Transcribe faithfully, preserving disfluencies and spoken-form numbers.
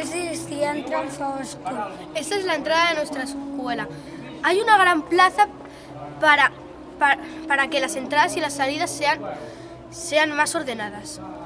si entran fosco. Esta es la entrada de nuestra escuela. Hay una gran plaza para, para, para que las entradas y las salidas sean, sean más ordenadas.